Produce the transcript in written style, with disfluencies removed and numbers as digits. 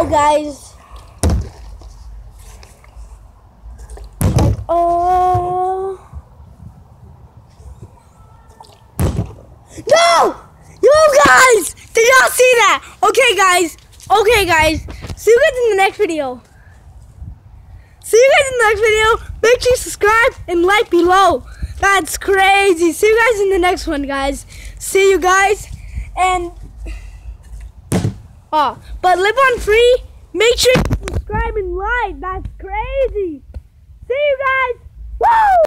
Wow, guys. Like, oh. No! You guys! Did y'all see that? Okay, guys. Okay, guys. See you guys in the next video. See you guys in the next video. Make sure you subscribe and like below. That's crazy. See you guys in the next one, guys. See you guys. And but live on free. Make sure you subscribe and like. That's crazy. See you guys. Woo!